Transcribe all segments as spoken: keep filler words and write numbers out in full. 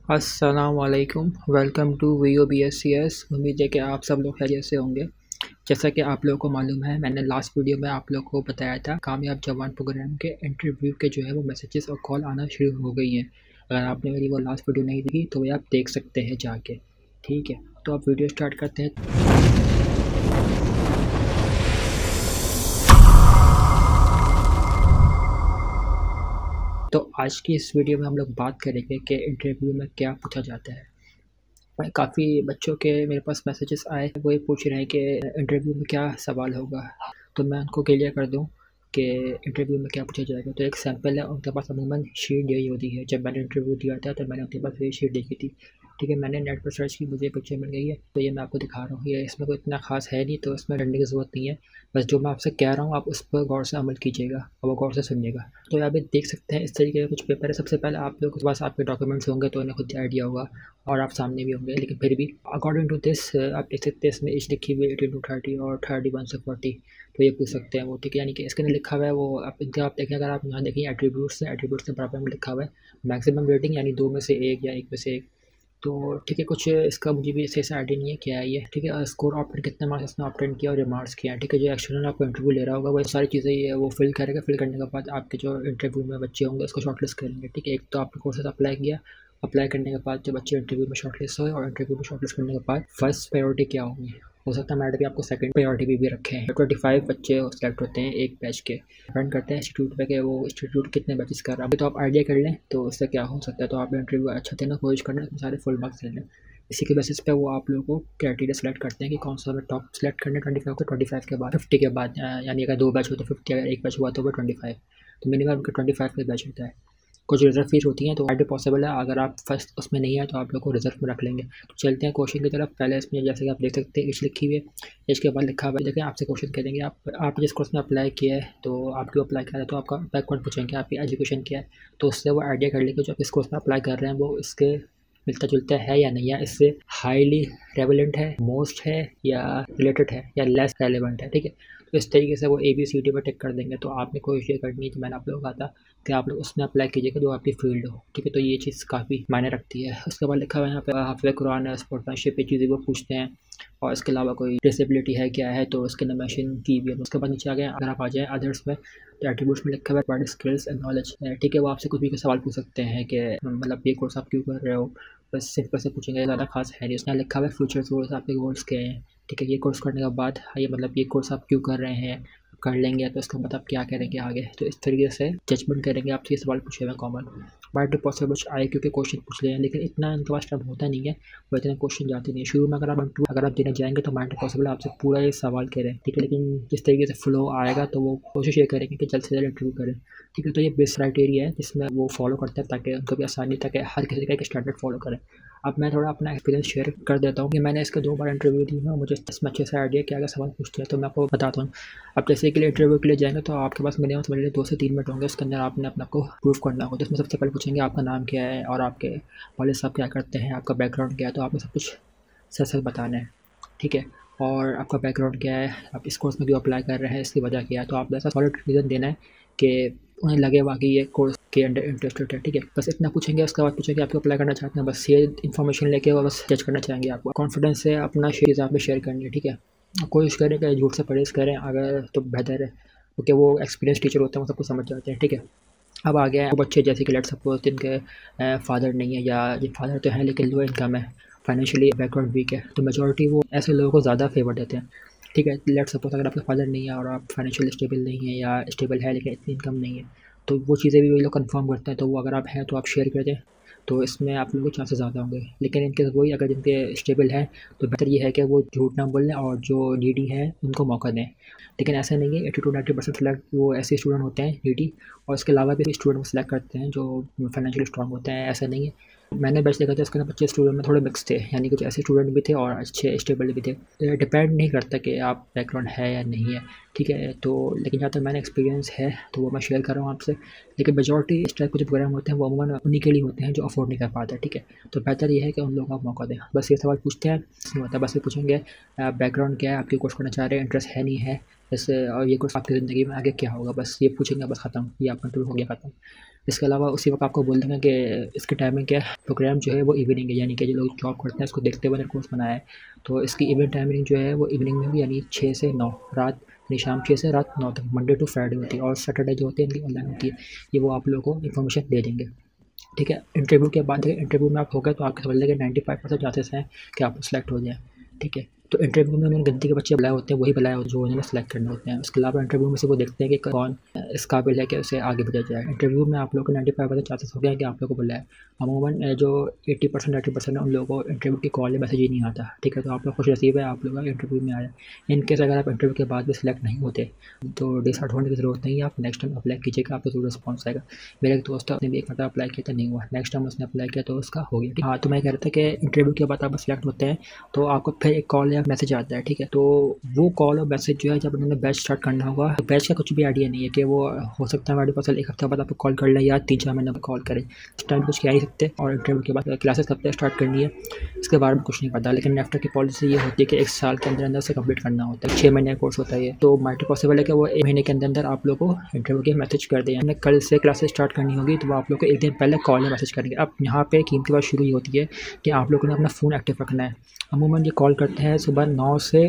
अस्सलाम वालेकुम, welcome to V O B S C S. उम्मीद है कि आप सब लोग खैरियत से होंगे। जैसा कि आप लोगों को मालूम है, मैंने लास्ट वीडियो में आप लोगों को बताया था कामयाब जवान प्रोग्राम के इंटरव्यू के जो है वो मैसेजेस और कॉल आना शुरू हो गई हैं। अगर आपने मेरी वो लास्ट वीडियो नहीं देखी तो वही आप देख सकते हैं जाके। ठीक है, तो अब वीडियो स्टार्ट करते हैं। तो आज की इस वीडियो में हम लोग बात करेंगे कि इंटरव्यू में क्या पूछा जाता है। काफ़ी बच्चों के मेरे पास मैसेजेस आए, वो ये पूछ रहे हैं कि इंटरव्यू में क्या सवाल होगा, तो मैं उनको क्लियर कर दूं कि इंटरव्यू में क्या पूछा जाएगा। तो एक सैंपल है, उनके पास अमूमन शीट यही होती है। जब मैंने इंटरव्यू दिया था तो मैंने उनके पास ये शीट देखी थी। ठीक है, मैंने नेट पर सर्च की, मुझे पिक्चर मिल गई है, तो ये मैं आपको दिखा रहा हूँ। ये इसमें कोई इतना खास है नहीं, तो इसमें डरने की ज़रूरत नहीं है। बस जो मैं आपसे कह रहा हूँ आप उस पर गौर से अमल कीजिएगा और वो गौर से सुनिएगा। तो आप देख सकते हैं इस तरीके के कुछ पेपर है। सबसे पहले आप लोगों के पास आपके डॉक्यूमेंट्स होंगे तो उन्हें खुद आइडिया होगा और आप सामने भी होंगे, लेकिन फिर भी अकॉर्डिंग टू दिस आप देख सकते हैं इसमें एज लिखी हुई है एटीन टू थर्टी और थर्टी वन से फोर्टी। तो ये पूछ सकते हैं वो। ठीक है, यानी कि इसके अंदर लिखा हुआ है वो आप इनके आप देखें, अगर आप यहाँ देखें एट्रीब्यूट्स हैं, एट्रीब्यूट्स में बराबर में लिखा हुआ है मैक्सिमम रेटिंग, यानी दो में से एक या एक में से एक। तो ठीक है, कुछ इसका मुझे भी सही से आइडिया नहीं है क्या है ये। ठीक है, स्कोर ऑप्टेन कितने मार्क्स इसने ऑप्टेन किया और रिमार्क्स किया है। ठीक है, जो एक्सटर्नल आपको इंटरव्यू ले रहा होगा वो सारी चीज़ें ये वो फिल करेगा। फिल करने के बाद आपके जो इंटरव्यू में बच्चे होंगे उसको शॉर्टलिस्ट करेंगे। ठीक है, एक तो आपने कोर्सेज अप्लाई किया, अप्लाई करने के बाद जो बच्चे इंटरव्यू में शॉर्टलिस्ट हुए और इंटरव्यू में शॉर्टलिस्ट करने के बाद फर्स्ट प्रायोरिटी क्या होगी, हो सकता है मैडम भी आपको सेकंड प्रायोरिटी भी, भी रखे हैं। ट्वेंटी फाइव बच्चे सेलेक्ट होते हैं एक बैच के। डिपेंड करते हैं इंस्टीट्यूट पे कि वो इंस्टीट्यूट कितने बैचेस कर रहा है। अभी तो आप आइडिया कर लें तो इससे क्या हो सकता है। तो आप इंटरव्यू अच्छा देना कोशिश करना, सारे फुल मार्क्स ले लें। इसी के बेसिस पे वो आप लोगों को क्राइटेरिया सेलेक्ट करते हैं कि कौन सा हमें टॉप सेलेक्ट करना है। ट्वेंटी फाइव को ट्वेंटी फाइव के बाद फिफ्टी के बाद, यानी अगर दो बैच हो तो फिफ्टी, अगर एक बैच हुआ तो वो ट्वेंटी फाइव। तो मिनिमम उनका ट्वेंटी फाइव का बैच होता है। कुछ रिजर्व फीस होती हैं, तो आइडिया पॉसिबल है अगर आप फर्स्ट उसमें नहीं है तो आप लोग को रिजर्व में रख लेंगे। तो चलते हैं क्वेश्चन की तरफ। पहले इसमें जैसे कि आप देख सकते हैं एज लिखी हुई है, एज के बाद लिखा हुआ है। देखें, आपसे क्वेश्चन करेंगे आप आप जिस कोर्स में अप्लाई किया है तो आप क्यों अप्लाई कर रहे हैं, तो आपका बैकग्राउंड पूछेंगे, आपकी एजुकेशन क्या है। तो उससे वो आइडिया कर लेंगे जो आप इस कोर्स में अप्लाई कर रहे हैं वो इसके मिलता जुलता है या नहीं, या इससे हाईली रेलेवेंट है, मोस्ट है, या रिलेटेड है, या लेस रेलेवेंट है। ठीक है, तो इस तरीके से वो ए बी सी डी पर टिक कर देंगे। तो आपने कोशिश ये करनी है कि मैंने आप लोगों को कहा था कि आप लोग उसमें अप्लाई कीजिएगा जो आपकी फील्ड हो। ठीक है, तो ये चीज़ काफ़ी मायने रखती है। उसके बाद लिखा हुआ है यहाँ पे हाफिज़ कुरान है, स्पोर्ट्समैनशिप, ये चीज़ें वो पूछते हैं। और इसके अलावा कोई डिसेबिलिटी है क्या है, तो उसके अंदर मेंशन की भी है। उसके बाद नीचे आ गए, अगर आप आ जाएँ अदर्स में, तो एट्रीब्यूट्स में लिखा हुआ है वर्ड स्किल्स एंड नॉलेज। ठीक है, वो आपसे कुछ भी सवाल पूछ सकते हैं कि मतलब ये कोर्स आप क्यों कर रहे हो, बस सिंपल से पूछेंगे, ज़्यादा खास है नहीं। उसने लिखा हुआ है फ्यूचर गोल्स, आपके गोल्स क्या हैं। ठीक है, ये कोर्स करने के बाद ये मतलब ये कोर्स आप क्यों कर रहे हैं, कर लेंगे तो इसका मतलब क्या करेंगे आगे। तो इस तरीके से जजमेंट करेंगे। आपसे ये सवाल पूछे हुए हैं कॉमन। बाय टू पॉसिबल आए क्योंकि क्वेश्चन पूछ रहे हैं, लेकिन इतना इनके पास टाइम होता नहीं है, वो इतने क्वेश्चन जाते नहीं है। शुरू में अगर आप इंटरव्यू अगर आप देने जाएंगे तो माइंड पॉसिबल आपसे पूरा ये सवाल करें। ठीक है, लेकिन जिस तरीके से फ्लो आएगा तो वो कोशिश ये करेंगे कि जल्द से जल्द इंटरव्यू करें। ठीक है, तो ये बेस्ट क्राइटेरिया है जिसमें वो फॉलो करते हैं ताकि उनको भी आसानी, ताकि हर किसी का एक स्टैंडर्ड फॉलो करें। अब मैं थोड़ा अपना एक्सपीरियंस शेयर कर देता हूँ कि मैंने इसके दो बार इंटरव्यू दी है और मुझे इसमें अच्छे से आइडिया क्या क्या सवाल पूछते हैं, तो मैं आपको बताता हूँ। अब जैसे कि इंटरव्यू के लिए जाएंगे तो आपके पास मिनिमम समझ लीजिए दो से तीन मिनट होंगे। उसके अंदर आपने अपना को प्रूफ करना होगा। तो इसमें सबसे पहले पूछेंगे आपका नाम क्या है और आपके वालिद साहब क्या करते हैं, आपका बैकग्राउंड क्या है। तो आपने सब कुछ सच सच बताना है। ठीक है, और आपका बैकग्राउंड क्या है, आप इस कोर्स में क्यों अप्लाई कर रहे हैं, इसकी वजह क्या है। तो आप ऐसा सॉलिड रीज़न देना है कि उन्हें लगे वाकई ये कोर्स के अंदर इंटरेस्टेड है। ठीक है, बस इतना पूछेंगे। उसके बाद पूछेंगे आप क्यों अप्लाई करना चाहते हैं, बस ये इन्फॉर्मेशन लेके वो बस जज करना चाहेंगे आपको। कॉन्फिडेंस से अपना चीज़ आप में शेयर करनी है। ठीक है, कोशिश करें कि झूठ से परहेज़ करें अगर तो बेहतर है, क्योंकि वो एक्सपीरियंस टीचर होते हैं, वो सब कुछ समझ जाते हैं। ठीक है, अब आ गया वो बच्चे जैसे कि लेट सपोज जिनके फादर नहीं है, या जिन फादर तो हैं लेकिन लो इनकम है, फाइनेंशियली बैकग्राउंड वीक है, तो मेजॉरिटी वो ऐसे लोगों को ज़्यादा फेवर देते हैं। ठीक है, लेट सपोज अगर आपका फादर नहीं है और आप फाइनेंशियल स्टेबल नहीं है, या स्टेबल है लेकिन इतनी इनकम नहीं है, तो वो चीज़ें भी वही लोग कंफर्म करते हैं। तो वो अगर आप हैं तो आप शेयर कर दें, तो इसमें आप लोगों के चांसेस ज़्यादा होंगे। लेकिन इनके वही अगर जिनके स्टेबल हैं तो बेहतर ये है कि वो झूठ ना बोलें और जो नीडी हैं उनको मौका दें। लेकिन ऐसा नहीं है, eighty two ninety percent select वो ऐसे स्टूडेंट होते हैं नीडी, और इसके अलावा भी स्टूडेंट सेलेक्ट करते हैं जो फाइनेंशियली स्ट्रॉन्ग होते हैं। ऐसा नहीं है, मैंने बैच देखा था उसके अंदर बच्चे स्टूडेंट में थोड़े मिक्स थे, यानी कुछ ऐसे स्टूडेंट भी थे और अच्छे स्टेबल भी थे। तो डिपेंड नहीं करता कि आप बैकग्राउंड है या नहीं है। ठीक है। तो लेकिन जहाँ तक मैंने एक्सपीरियंस है तो वो मैं शेयर कर रहा हूँ आपसे। लेकिन मेजॉरिटी इस टाइप के जो प्रोग्राम होते हैं वो अमूमन उन्हीं के लिए होते हैं जो अफोर्ड नहीं कर पाते, ठीक है। तो बेहतर ये है कि उन लोगों को मौका दें। बस ये सवाल पूछते हैं, नहीं होता, बस ये पूछेंगे बैकग्राउंड क्या है, आपके कोर्स करना चाह रहे हैं, इंटरेस्ट है नहीं है जैसे, और ये कोर्स आपकी ज़िंदगी में आगे क्या होगा, बस ये पूछेंगे, बस ख़त्म, ये आपका इंटरव्यू हो गया ख़त्म। इसके अलावा उसी वक्त आपको बोल देंगे कि इसकी टाइमिंग क्या है। प्रोग्राम जो है वो इवनिंग है, यानी कि जो लोग जॉब करते हैं इसको देखते हुए मैंने कोर्स बनाया है। तो इसकी इवनिंग टाइमिंग जो है वो इवनिंग में होगी, यानी छः से नौ रात, यानी शाम छः से रात नौ तक, मंडे टू फ्राइडे होती है। और सैटरडे जो होती है इनकी ऑनलाइन होती है। ये वो आप लोगों को इन्फॉर्मेशन दे देंगे, ठीक है। इंटरव्यू के बाद इंटरव्यू में आप हो गए तो आपके समझ लेंगे नाइन्टी फाइव परसेंट चांसेस हैं कि आप सेलेक्ट हो जाए, ठीक है। तो इंटरव्यू में उन्होंने गिनती के बच्चे बुलाए होते हैं, वही बुलाए होते हैं जो उन्होंने सेलेक्ट करने होते हैं। उसके अलावा इंटरव्यू में से वो देखते हैं कि कौन इस काबिल है कि उसे आगे भेजा जाए। इंटरव्यू में आप लोग को नाइन्टी फाइव परसेंट चांसेस हो गया कि आप लोग को बुलाए। अमूमन जो एट्टी परसेंट नाइन्टी परसेंट उन लोगों को इंटरव्यू की कॉल या मैसेज ही नहीं आता, ठीक है। तो आप लोग खुश नसीब है, आप लोग इंटरव्यू में आए। इन केस अगर आप इंटरव्यू के बाद भी सिलेक्ट नहीं होते तो डिसहार्ट होने की ज़रूरत नहीं है, आप नेक्स्ट टाइम अप्लाई कीजिएगा, आपको जरूर रिस्पॉन्स आएगा। मेरा एक दोस्त है, उसने भी एक मतलब अप्लाई किया था, नहीं हुआ, नेक्स्ट टाइम उसने अप्लाई किया तो उसका हो गया। हाँ, तो मैं कह रहा था कि इंटरव्यू के बाद आप सिलेक्ट होते हैं तो आपको फिर एक कॉल या मैसेज आता है, ठीक है। तो वो कॉल और मैसेज जो है जब उन्होंने बैच स्टार्ट करना होगा, तो बैच का कुछ भी आइडिया नहीं है कि वो हो सकता है हमारे पास एक हफ्ते बाद आपको कॉल कर ले या तीन चार महीने में कॉल करें, इस टाइम कुछ कह नहीं सकते। और इंटरव्यू के बाद क्लासेस कब तक स्टार्ट करनी है इसके बारे में कुछ नहीं पता। लेकिन नेफ्टा की पॉलिसी ये होती है कि एक साल के अंदर अंदर से कंप्लीट करना होता है, छः महीने का कोर्स होता है ये। तो माइट पॉसिबल है कि वो एक महीने के अंदर अंदर आप लोग को इंटरव्यू के मैसेज कर दें, यानी कल से क्लासेस स्टार्ट करनी होगी तो वो आप लोग को एक दिन पहले कॉल या मैसेज करेंगे। अब यहाँ पे कीमती बात शुरू ही होती है कि आप लोगों ने अपना फ़ोन एक्टिव रखना है। अमूमन ये कॉल करते हैं सुबह नौ से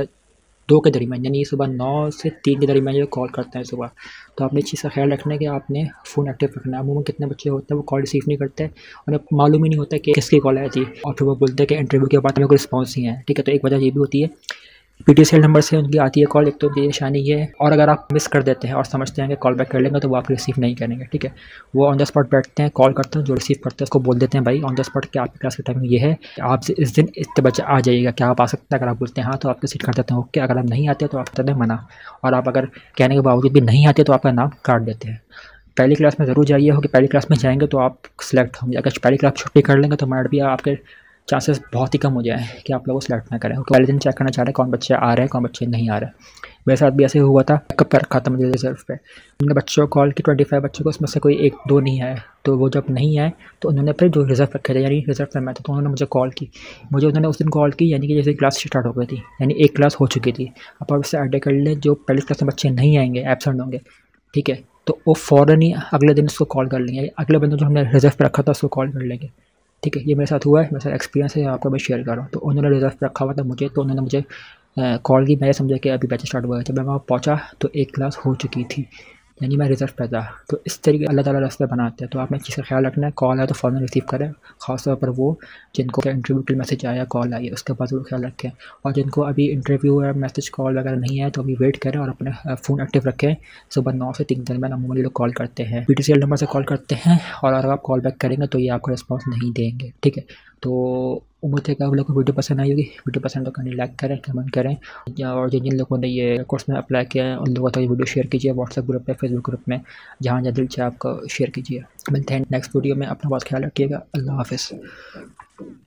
दो के दरमियान, यानी सुबह नौ से तीन के दरमियान ये कॉल करते हैं सुबह। तो आपने इस चीज़ का ख्याल रखना है कि आपने फ़ोन एक्टिव रखना है। अमूमन कितने बच्चे होते हैं वो कॉल रिसीव नहीं करते, उन्हें मालूम ही नहीं होता कि किसकी कॉल आई थी, और फिर वो बोलते हैं कि इंटरव्यू के बाद हमें कोई रिस्पॉन्स नहीं है, ठीक है। तो एक वजह ये भी होती है, पीटीसीएल नंबर से उनकी आती है कॉल, एक तो ये निशानी ये है। और अगर आप मिस कर देते हैं और समझते हैं कि कॉल बैक कर लेंगे तो वो आप रिसीव नहीं करेंगे, ठीक है। वो ऑन द स्पॉट बैठते हैं, कॉल करते हैं, जो रिसीव करते हैं उसको बोल देते हैं भाई ऑन द स्पॉट कि आपकी क्लास का टाइमिंग ये है, आपसे इस दिन इतने बच्चे आ जाइएगा, क्या आप आ सकते हैं। अगर आप बोलते हैं हाँ तो आपको सीट कर देते हैं ओके, अगर आप नहीं आते तो आप कहते हैं मना। और आप अगर कहने के बावजूद भी नहीं आते तो आपका नाम काट देते हैं। पहली क्लास में ज़रूर जाइए हो कि पहली क्लास में जाएंगे तो आप सिलेक्ट होंगे। अगर पहली क्लास छुट्टी कर लेंगे तो माइट भी आपके चांसेस बहुत ही कम हो जाए कि आप लोगों को सिलेक्ट ना करें। पहले दिन चेक करना चाह रहे हैं कौन बच्चे आ रहे हैं कौन बच्चे नहीं आ रहे हैं। मेरे साथ भी ऐसे हुआ था, कब पर रखा था मुझे रिजर्व पे, हमने बच्चों को कॉल की ट्वेंटी फाइव बच्चों को, उसमें से कोई एक दो नहीं आए। तो वो जब नहीं आए तो उन्होंने फिर जो रिजर्व रखे थे, यानी रिजर्व में मैं था, तो उन्होंने मुझे कॉल की। मुझे उन्होंने उस दिन कॉल की यानी कि जैसे क्लास स्टार्ट हो गई थी, यानी एक क्लास हो चुकी थी। अब आप उससे आइडिया कर लें जो पहली क्लास में बच्चे नहीं आएंगे, एब्सेंट होंगे, ठीक है, तो वो फ़ौरन ही अगले दिन उसको कॉल कर लेंगे, अगले बंदे जो हमने रिजर्व पे रखा था उसको कॉल कर लेंगे, ठीक है। ये मेरे साथ हुआ है, मेरे साथ एक्सपीरियंस है, आपको मैं शेयर कर रहा हूँ। तो उन्होंने रिजर्व पे रखा हुआ था मुझे, तो उन्होंने मुझे कॉल की, मैं समझा कि अभी बैच स्टार्ट हुआ है। जब मैं वहाँ पहुँचा तो एक क्लास हो चुकी थी, यानी मैं रिजर्व पे था। तो इस तरीके अल्लाह ताला रास्ते बनाते हैं। तो आपने चीज़ का ख्याल रखना है, कॉल आए तो फ़ौरन रिसीव करें, ख़ासतौर पर वो जिनको इंटरव्यू के मैसेज आया कॉल आई है उसके बाद वो ख्याल रखें। और जिनको अभी इंटरव्यू या मैसेज कॉल वगैरह नहीं आए तो अभी वेट करें और अपने फ़ोन एक्टिव रखें। सुबह नौ से तीन दरमियान अमूमन लोग कॉल करते हैं, पीटीसीएल नंबर से कॉल करते हैं, और अगर आप कॉल बैक करेंगे तो ये आपको रिस्पॉन्स नहीं देंगे, ठीक है। तो उम्मीद है कि आप लोग को वीडियो पसंद आई होगी। वीडियो पसंद तो करनी, लाइक करें, कमेंट करें, और जिन जिन लोगों ने ये कोर्स में अप्लाई किया है उन लोगों तक ये वीडियो शेयर कीजिए, व्हाट्सएप ग्रुप पे, फेसबुक ग्रुप में, जहाँ जहाँ दिल चाहे आपको शेयर कीजिए। मिलते हैं नेक्स्ट वीडियो में, अपना बहुत ख्याल रखिएगा। अल्लाह हाफ़िज़।